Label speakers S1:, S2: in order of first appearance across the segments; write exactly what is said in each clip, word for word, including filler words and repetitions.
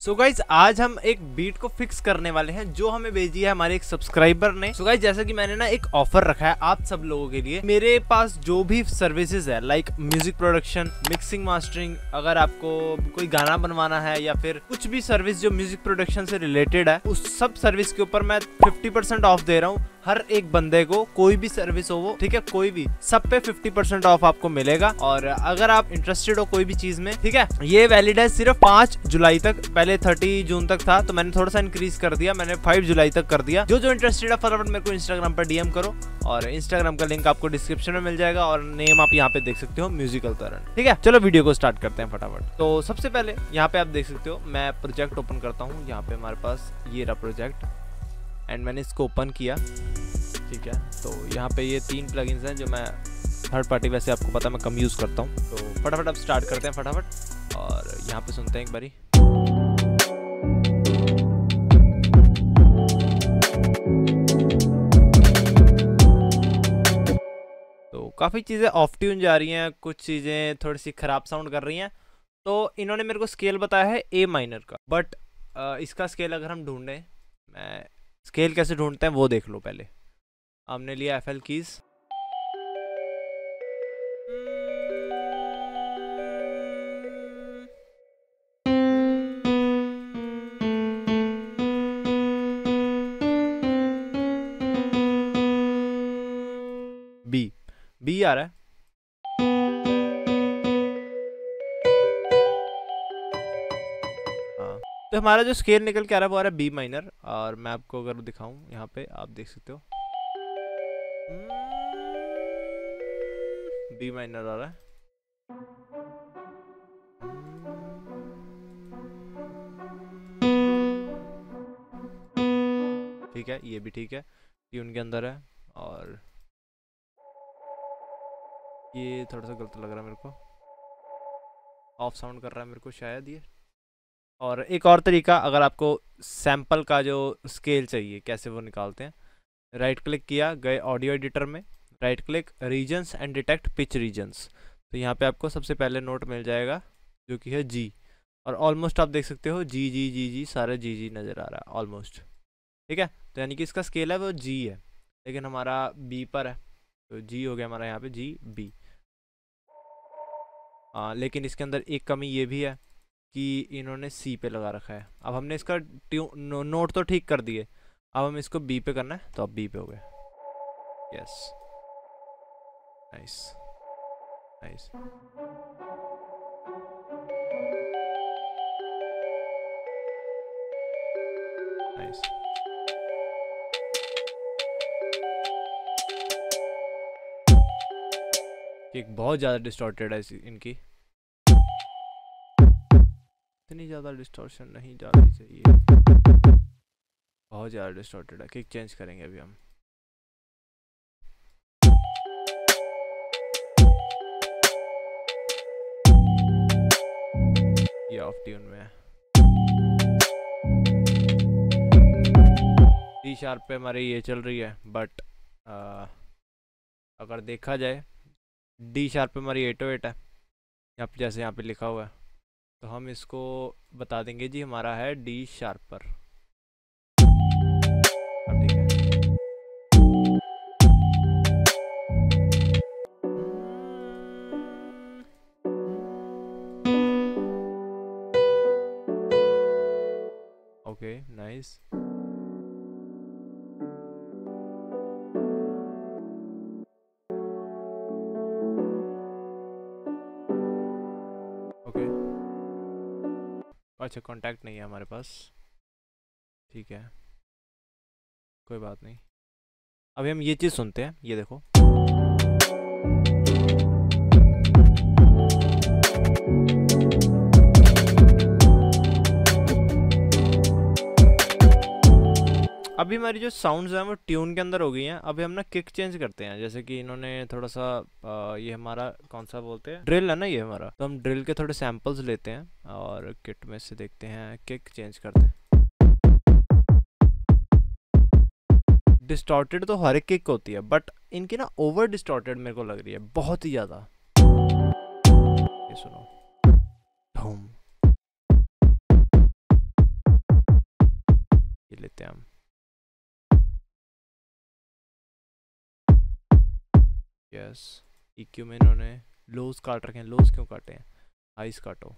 S1: सो so guys आज हम एक बीट को फिक्स करने वाले हैं जो हमें भेजी है हमारे एक सब्सक्राइबर ने। सो so गाइज जैसा कि मैंने ना एक ऑफर रखा है आप सब लोगों के लिए। मेरे पास जो भी सर्विसेज है like music production, mixing, mastering, अगर आपको कोई गाना बनवाना है या फिर कुछ भी सर्विस जो म्यूजिक प्रोडक्शन से रिलेटेड है, उस सब सर्विस के ऊपर मैं फिफ्टी परसेंट ऑफ दे रहा हूँ। हर एक बंदे को कोई भी सर्विस हो वो, ठीक है, कोई भी, सब पे फिफ्टी परसेंट ऑफ आपको मिलेगा। और अगर आप इंटरेस्टेड हो कोई भी चीज में, ठीक है, ये वैलिड है सिर्फ पांच जुलाई तक। पहले थर्टी जून तक था तो मैंने थोड़ा सा इंक्रीज कर दिया, मैंने फाइव जुलाई तक कर दिया। जो जो इंटरेस्टेड है फटाफट मेरे को इंस्टाग्राम पर डीएम करो और इंस्टाग्राम का लिंक आपको डिस्क्रिप्शन में मिल जाएगा और नेम आप यहाँ पे देख सकते हो, म्यूजिकल तरन। ठीक है, चलो वीडियो को स्टार्ट करते हैं फटाफट। तो सबसे पहले यहाँ पे आप देख सकते हो मैं प्रोजेक्ट ओपन करता हूँ। यहाँ पे हमारे पास ये रहा प्रोजेक्ट एंड मैंने इसको ओपन किया, ठीक है। तो यहाँ पे ये तीन प्लगइन्स हैं जो मैं थर्ड पार्टी, वैसे आपको पता मैं कम यूज़ करता हूँ। तो फटाफट अब स्टार्ट करते हैं फटाफट और यहाँ पे सुनते हैं एक बारी। तो काफ़ी चीज़ें ऑफ ट्यून जा रही हैं, कुछ चीज़ें थोड़ी सी ख़राब साउंड कर रही हैं। तो इन्होंने मेरे को स्केल बताया है ए माइनर का, बट इसका स्केल अगर हम ढूंढें, मैं स्केल कैसे ढूंढते हैं वो देख लो। पहले हमने लिया F L keys, B B आ रहा है। हाँ, तो हमारा जो स्केल निकल के आ रहा है वो आ रहा है बी माइनर। और मैं आपको अगर दिखाऊं, यहाँ पे आप देख सकते हो बी माइनर आ रहा है। ठीक है, ये भी ठीक है, ट्यून के अंदर है। और ये थोड़ा सा गलत लग रहा है मेरे को, ऑफ साउंड कर रहा है मेरे को शायद ये। और एक और तरीका, अगर आपको सैंपल का जो स्केल चाहिए कैसे वो निकालते हैं, राइट क्लिक किया, गए ऑडियो एडिटर में, right click, regions and detect pitch regions. तो यहाँ पे आपको सबसे पहले नोट मिल जाएगा जो कि है जी। और ऑलमोस्ट आप देख सकते हो जी जी जी जी सारे जी जी नज़र आ रहा है ऑलमोस्ट। ठीक है, तो यानी कि इसका स्केल है वो जी है, लेकिन हमारा बी पर है तो जी हो गया हमारा यहाँ पे जी बी। हाँ, लेकिन इसके अंदर एक कमी ये भी है कि इन्होंने सी पे लगा रखा है। अब हमने इसका ट्यू नो, नोट तो ठीक कर दिए, अब हम इसको बी पे करना है तो अब बी पे हो गए। Yes, nice nice. नाइस, एक बहुत ज़्यादा डिस्टॉर्टेड है इनकी, इतनी ज़्यादा डिस्टॉर्शन नहीं जानी चाहिए, बहुत ज़्यादा डिस्टॉर्टेड है। किक चेंज करेंगे अभी हम। ये ऑफ ट्यून में है। डी शार्प पे हमारी ये चल रही है, बट अगर देखा जाए डी शार्प पे हमारी एट ओ एट है यहाँ पे, जैसे यहाँ पे लिखा हुआ है। तो हम इसको बता देंगे जी हमारा है डी शार्प पर। ठीक है, ओके, नाइस। ओके, अच्छा कांटेक्ट नहीं है हमारे पास, ठीक है, कोई बात नहीं। अभी हम ये चीज़ सुनते हैं, ये देखो। अभी हमारी जो साउंड्स हैं वो ट्यून के अंदर हो गई हैं। अभी हम ना किक चेंज करते हैं, जैसे कि इन्होंने थोड़ा सा आ, ये हमारा कौन सा बोलते हैं, ड्रिल है ना ये हमारा, तो हम ड्रिल के थोड़े सैंपल्स लेते हैं और किट में से देखते हैं, किक चेंज करते हैं। डिस्टॉर्टेड तो हर एक किक होती है, बट इनकी ना ओवर डिस्टॉर्टेड मेरे को लग रही है बहुत ही ज़्यादा। ये सुनो, धूम हैं हम। यस, ईक्यू में इन्होंने लोज काट रखे हैं। लोज क्यों काटे हैं? हाइस काटो।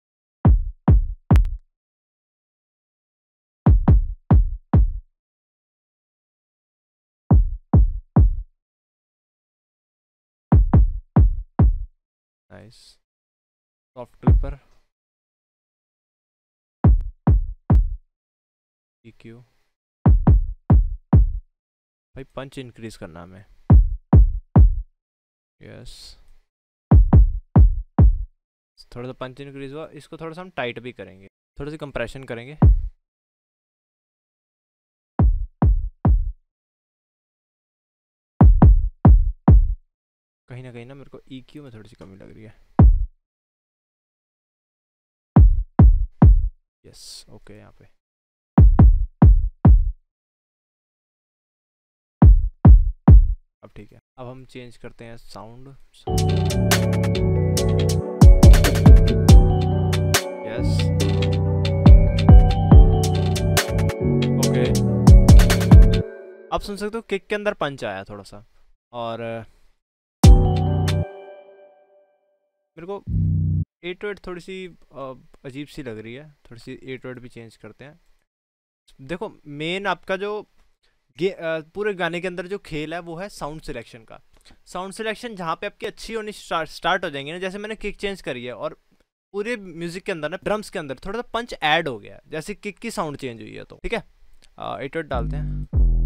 S1: नाइस। Soft clipper, EQ. भाई पंच इंक्रीज करना हमें। यस, थोड़ा सा पंच इंक्रीज हुआ। इसको थोड़ा सा हम टाइट भी करेंगे, थोड़ा सा कंप्रेशन करेंगे। कहीं ना कहीं ना मेरे को ईक्यू में थोड़ी सी कमी लग रही है। Yes, okay. यहाँ पे अब ठीक है। अब हम चेंज करते हैं साउंड। Yes, okay. आप सुन सकते हो किक के अंदर पंच आया थोड़ा सा। और मेरे को एट वेट थोड़ी सी अजीब सी लग रही है, थोड़ी सी एट वेट भी चेंज करते हैं। देखो मेन आपका जो गे, आ, पूरे गाने के अंदर जो खेल है वो है साउंड सिलेक्शन का। साउंड सिलेक्शन जहाँ पे आपकी अच्छी होनी स्टार्ट स्टार्ट हो जाएंगी ना, जैसे मैंने किक चेंज करी है और पूरे म्यूजिक के अंदर ना ड्रम्स के अंदर थोड़ा सा पंच ऐड हो गया, जैसे किक की साउंड चेंज हुई है। तो ठीक है, एट वेट डालते हैं।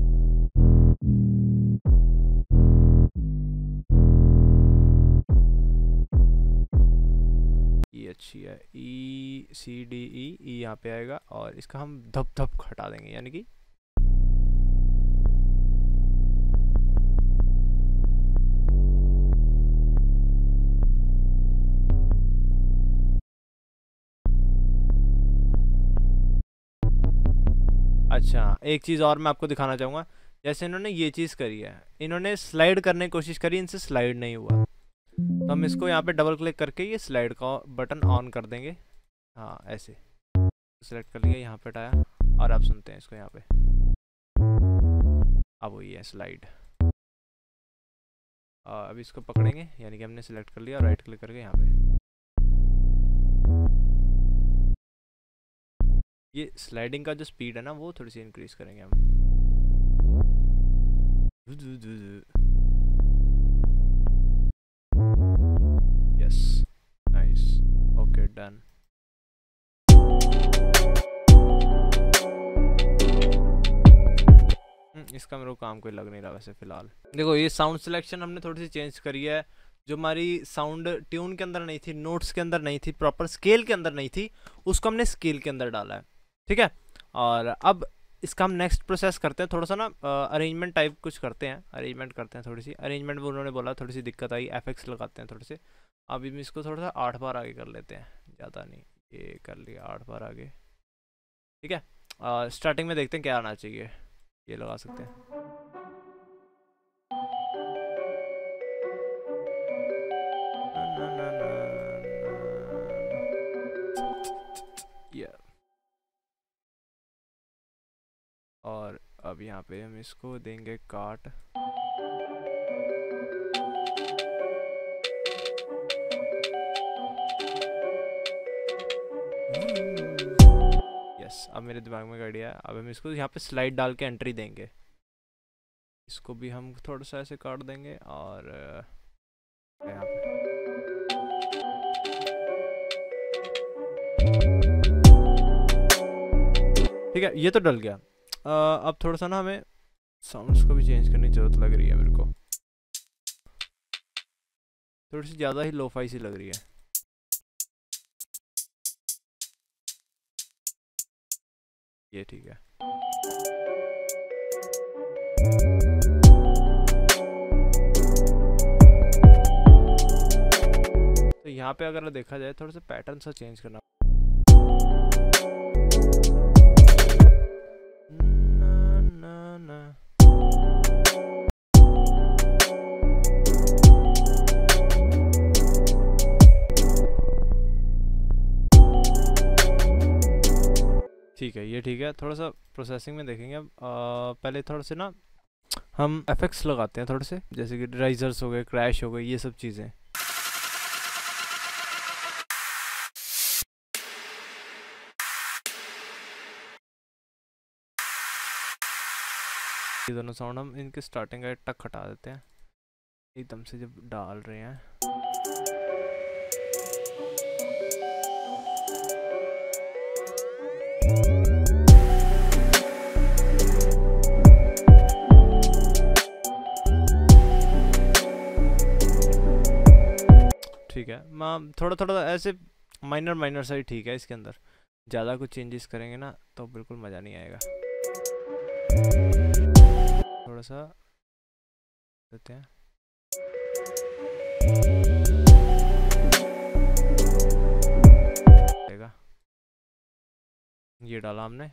S1: ई अच्छी है, ई सी डी ई ई यहाँ पे आएगा और इसका हम धप धप हटा देंगे, यानी कि अच्छा। एक चीज़ और मैं आपको दिखाना चाहूँगा, जैसे इन्होंने ये चीज़ करी है, इन्होंने स्लाइड करने की कोशिश करी, इनसे स्लाइड नहीं हुआ। तो हम इसको यहाँ पे डबल क्लिक करके ये स्लाइड का बटन ऑन कर देंगे। हाँ ऐसे सेलेक्ट कर लिया, यहाँ पे हटाया और आप सुनते हैं इसको यहाँ पे। अब वही है स्लाइड। अब इसको पकड़ेंगे, यानी कि हमने सेलेक्ट कर लिया और राइट क्लिक करके यहाँ पे ये स्लाइडिंग का जो स्पीड है ना वो थोड़ी सी इंक्रीज करेंगे हम। Yes, nice, okay, done. इसका मेरे को काम कोई लग नहीं रहा वैसे फिलहाल। देखो ये साउंड सिलेक्शन हमने थोड़ी सी चेंज करी है, जो हमारी साउंड ट्यून के अंदर नहीं थी, नोट्स के अंदर नहीं थी, प्रॉपर स्केल के अंदर नहीं थी, उसको हमने स्केल के अंदर डाला है। ठीक है, और अब इसका हम नेक्स्ट प्रोसेस करते हैं, थोड़ा सा ना अरेंजमेंट टाइप कुछ करते हैं, अरेंजमेंट करते हैं थोड़ी सी अरेंजमेंट। वो उन्होंने बोला थोड़ी सी दिक्कत आई, एफेक्ट्स लगाते हैं थोड़े से। अभी हम इसको थोड़ा सा आठ बार आगे कर लेते हैं, ज़्यादा नहीं, ये कर लिया आठ बार आगे। ठीक है, स्टार्टिंग में देखते हैं क्या आना चाहिए, ये लगा सकते हैं। yeah. और अब यहाँ पे हम इसको देंगे काट। यस, अब मेरे दिमाग में आइडिया है। अब हम इसको यहाँ पे स्लाइड डाल के एंट्री देंगे। इसको भी हम थोड़ा सा ऐसे काट देंगे और यहाँ पे ठीक है, ये तो डल गया। आ, अब थोड़ा सा ना हमें साउंड्स को भी चेंज करने की जरूरत लग रही है मेरे को, थोड़ी सी ज़्यादा ही लोफाई सी लग रही है। ये ठीक है। तो यहाँ पे अगर देखा जाए थोड़ा सा पैटर्न सा चेंज करना। ना, ना, ना। ठीक है, ये ठीक है। थोड़ा सा प्रोसेसिंग में देखेंगे अब। आ, पहले थोड़ा से ना हम एफेक्ट्स लगाते हैं थोड़े से, जैसे कि राइजर्स हो गए, क्रैश हो गए, ये सब चीज़ें। ये दोनों साउंड हम इनके स्टार्टिंग का टक हटा देते हैं एकदम से जब डाल रहे हैं। ठीक है, मैं थोड़ा थोड़ा ऐसे माइनर माइनर सा ही ठीक है। इसके अंदर ज़्यादा कुछ चेंजेस करेंगे ना तो बिल्कुल मज़ा नहीं आएगा। थोड़ा सा देते हैं। ये डाला हमने।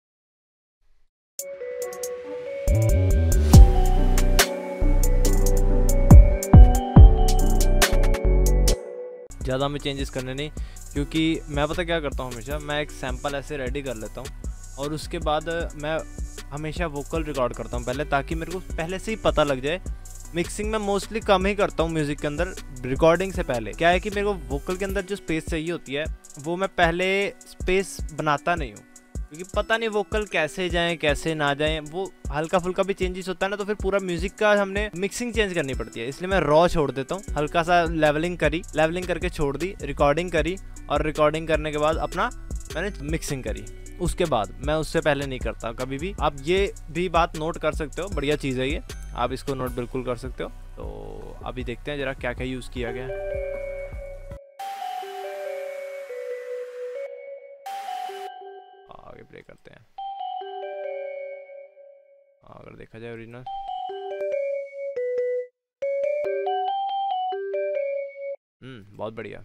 S1: ज़्यादा हमें चेंजेस करने नहीं, क्योंकि मैं पता क्या करता हूँ हमेशा, मैं एक सैम्पल ऐसे रेडी कर लेता हूँ और उसके बाद मैं हमेशा वोकल रिकॉर्ड करता हूँ पहले, ताकि मेरे को पहले से ही पता लग जाए। मिक्सिंग में मोस्टली कम ही करता हूँ म्यूज़िक के अंदर, रिकॉर्डिंग से पहले। क्या है कि मेरे को वोकल के अंदर जो स्पेस चाहिए होती है वो मैं पहले स्पेस बनाता नहीं हूँ, क्योंकि पता नहीं वोकल कैसे जाएं कैसे ना जाएं, वो हल्का फुल्का भी चेंजेस होता है ना, तो फिर पूरा म्यूजिक का हमने मिक्सिंग चेंज करनी पड़ती है। इसलिए मैं रॉ छोड़ देता हूँ, हल्का सा लेवलिंग करी, लेवलिंग करके छोड़ दी, रिकॉर्डिंग करी, और रिकॉर्डिंग करने के बाद अपना मैंने मिक्सिंग करी, उसके बाद। मैं उससे पहले नहीं करता कभी भी। आप ये भी बात नोट कर सकते हो, बढ़िया चीज़ है ये, आप इसको नोट बिल्कुल कर सकते हो। तो अभी देखते हैं जरा क्या क्या यूज़ किया गया है। आगे प्ले करते हैं। अगर देखा जाए ओरिजिनल, हम्म बहुत बढ़िया।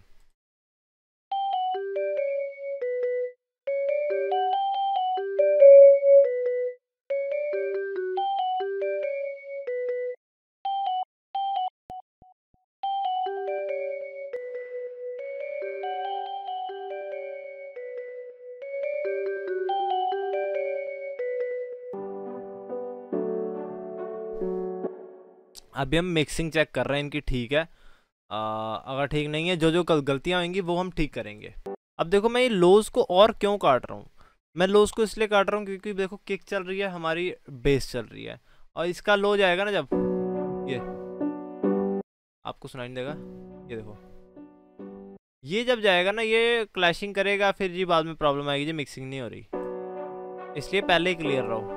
S1: अभी हम मिक्सिंग चेक कर रहे हैं इनकी, ठीक है। आ, अगर ठीक नहीं है, जो जो गलतियाँ होंगी वो हम ठीक करेंगे। अब देखो मैं ये लोज को और क्यों काट रहा हूँ, मैं लोज को इसलिए काट रहा हूँ क्योंकि देखो किक चल रही है हमारी, बेस चल रही है, और इसका लो जाएगा ना जब, ये आपको सुनाई नहीं देगा, ये देखो, ये जब जाएगा ना ये क्लैशिंग करेगा, फिर जी बाद में प्रॉब्लम आएगी जी मिक्सिंग नहीं हो रही, इसलिए पहले ही क्लियर रहो।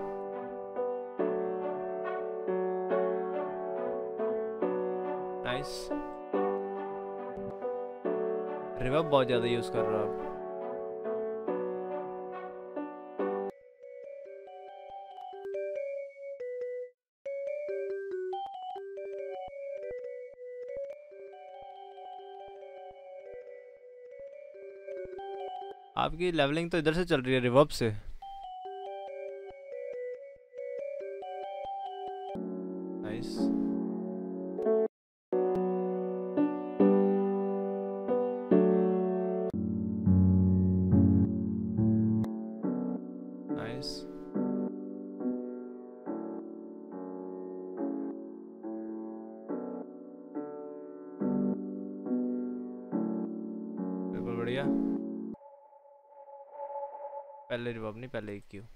S1: नाइस। रिवर्ब बहुत ज़्यादा यूज़ कर रहा हूँ। आपकी लेवलिंग तो इधर से चल रही है, रिवर्ब से। नाइस। नाइस। बिल्कुल बढ़िया। पहले रिवर्ब नहीं, पहले एक क्यू।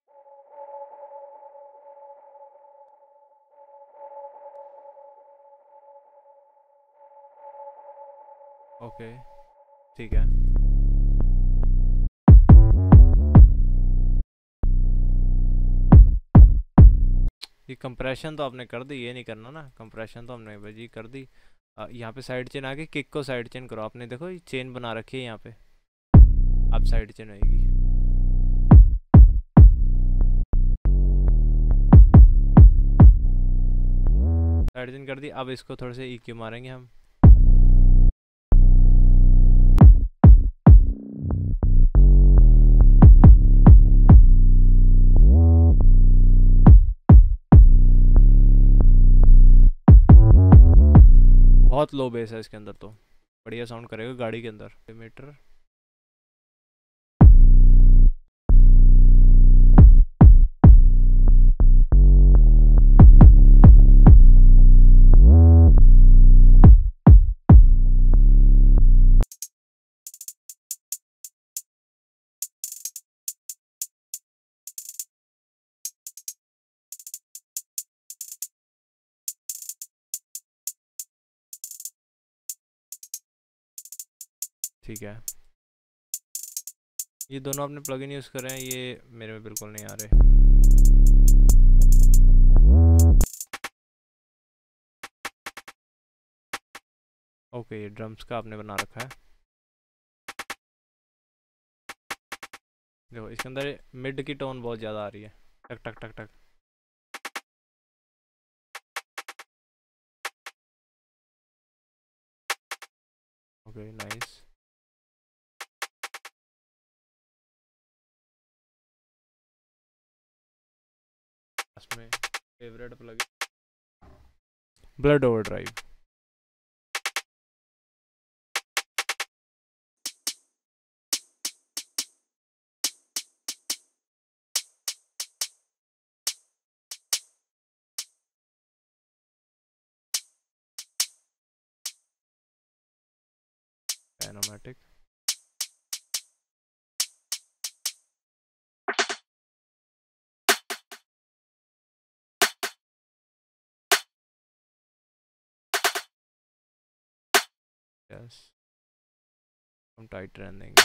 S1: ओके ठीक है। ये कंप्रेशन तो आपने कर दी, ये नहीं करना ना, कंप्रेशन तो हमने भाई कर दी। यहाँ पे साइड चेन आके किक को साइड चेन करो, आपने देखो ये चेन बना रखी है यहाँ पे, अब साइड चेन होगी। साइड चेन कर दी, अब इसको थोड़े से ईक्यू मारेंगे हम। बहुत लो बेस है इसके अंदर, तो बढ़िया साउंड करेगा गाड़ी के अंदर। मीटर ठीक है, ये दोनों आपने प्लगइन यूज़ कर रहे हैं, ये मेरे में बिल्कुल नहीं आ रहे। ओके, ये ड्रम्स का आपने बना रखा है। देखो इसके अंदर मिड की टोन बहुत ज़्यादा आ रही है, टक टक टक टक। Okay nice. इसमें फेवरेट प्लगइन ब्लड ओवरड्राइव। एनोमेटिक। यस, हम टाइट रहने देंगे।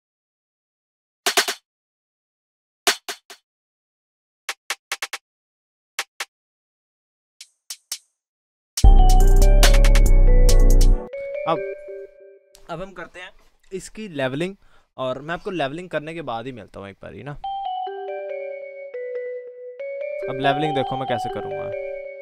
S1: अब अब हम करते हैं इसकी लेवलिंग, और मैं आपको लेवलिंग करने के बाद ही मिलता हूँ एक बार ही ना। अब लेवलिंग देखो मैं कैसे करूँगा।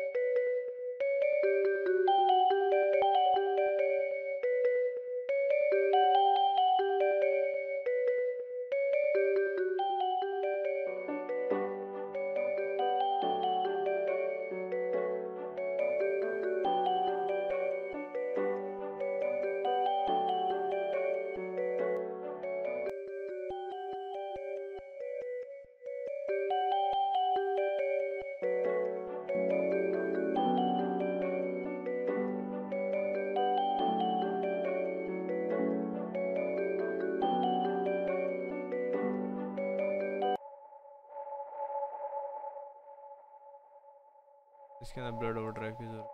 S1: इसके अंदर ब्लड ओवरड्राइव की जरूरत।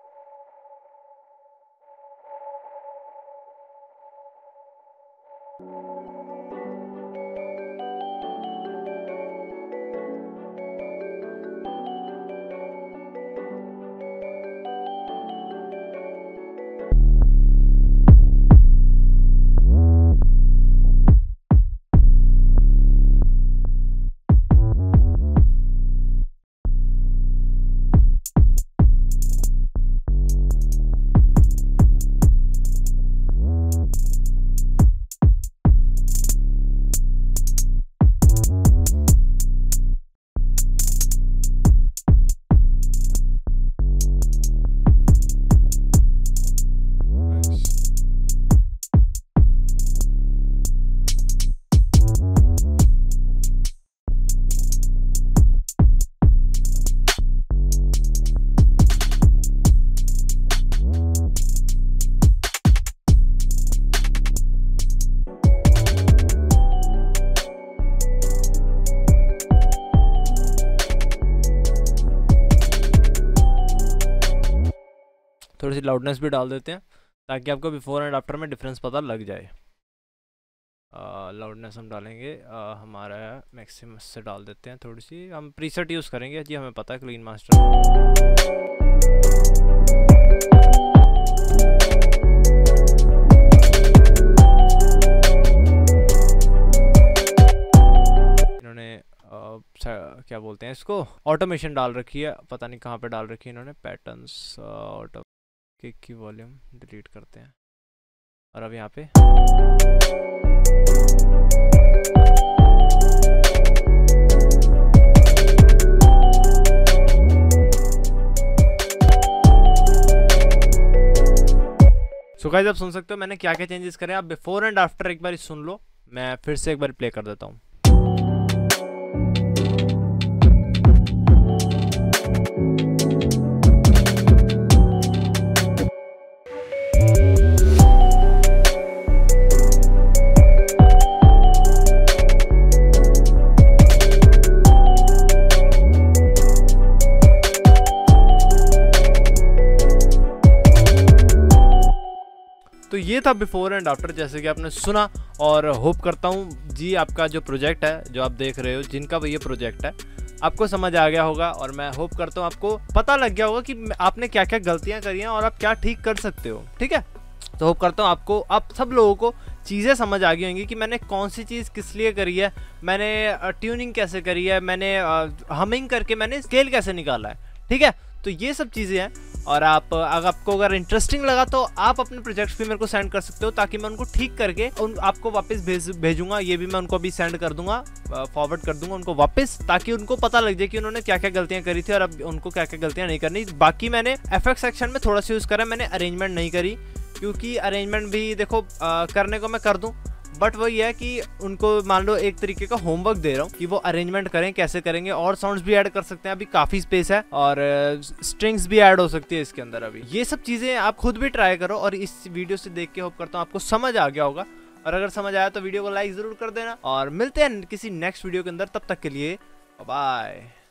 S1: थोड़ी सी लाउडनेस भी डाल देते हैं ताकि आपको बिफोर एंड आफ्टर में डिफरेंस पता लग जाए। लाउडनेस हम डालेंगे आ, हमारा मैक्सिमस से डाल देते हैं थोड़ी सी। हम प्रीसेट यूज़ करेंगे जी, हमें पता है क्लीन मास्टर। इन्होंने आ, क्या बोलते हैं इसको, ऑटोमेशन डाल रखी है, पता नहीं कहाँ पे डाल रखी है इन्होंने। पैटर्न्स ऑटो किक की वॉल्यूम डिलीट करते हैं, और अब यहाँ पे सो गाइस आप सुन सकते हो मैंने क्या क्या चेंजेस करे। आप बिफोर एंड आफ्टर एक बार सुन लो, मैं फिर से एक बार प्ले कर देता हूँ। तो ये था बिफोर एंड आफ्टर, जैसे कि आपने सुना। और होप करता हूँ जी आपका जो प्रोजेक्ट है, जो आप देख रहे हो, जिनका ये प्रोजेक्ट है, आपको समझ आ गया होगा। और मैं होप करता हूँ आपको पता लग गया होगा कि आपने क्या क्या गलतियां करी हैं और आप क्या ठीक कर सकते हो। ठीक है, तो होप करता हूँ आपको, आप सब लोगों को चीज़ें समझ आ गई होंगी कि मैंने कौन सी चीज़ किस लिए करी है, मैंने ट्यूनिंग कैसे करी है, मैंने हमिंग करके मैंने स्केल कैसे निकाला है। ठीक है, तो ये सब चीज़ें हैं। और आप अगर आपको अगर इंटरेस्टिंग लगा तो आप अपने प्रोजेक्ट्स भी मेरे को सेंड कर सकते हो, ताकि मैं उनको ठीक करके उन आपको वापस भेज भेजूंगा। ये भी मैं उनको अभी सेंड कर दूंगा, फॉरवर्ड कर दूंगा उनको वापस, ताकि उनको पता लग जाए कि उन्होंने क्या क्या गलतियां करी थी और अब उनको क्या क्या गलतियां नहीं करनी। बाकी मैंने एफएक्स सेक्शन में थोड़ा सा यूज़ करा, मैंने अरेंजमेंट नहीं करी, क्योंकि अरेंजमेंट भी देखो आ, करने को मैं कर दूं, बट वही है कि उनको मान लो एक तरीके का होमवर्क दे रहा हूँ कि वो अरेंजमेंट करें, कैसे करेंगे। और साउंड्स भी ऐड कर सकते हैं, अभी काफ़ी स्पेस है, और स्ट्रिंग्स भी ऐड हो सकती है इसके अंदर अभी। ये सब चीज़ें आप खुद भी ट्राई करो, और इस वीडियो से देख के होप करता हूँ आपको समझ आ गया होगा। और अगर समझ आया तो वीडियो को लाइक ज़रूर कर देना, और मिलते हैं किसी नेक्स्ट वीडियो के अंदर। तब तक के लिए बाय।